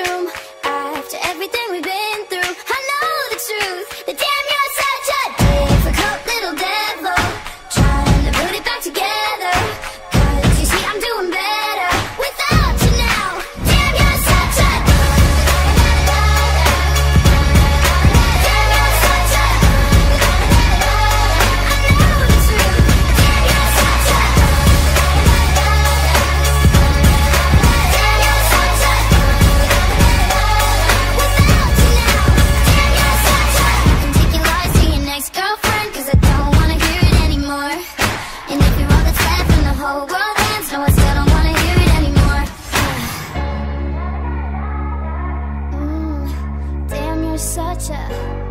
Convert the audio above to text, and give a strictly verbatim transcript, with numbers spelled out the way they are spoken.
bedroom. After everything we've been through, I know the truth. That damn, you're such a difficult little devil, trying to put it back together. Cause you see I'm doing better without you now. Damn, you're such a Damn, you're such a I know the truth. Damn, you're such a Damn, you're such a without you now. Damn, you're such a You can take your lies to your next girlfriend, cause I don't wanna hear it anymore. And if you're all that's left in the whole world ends, no, I still don't wanna hear it anymore. Mm, damn, you're such a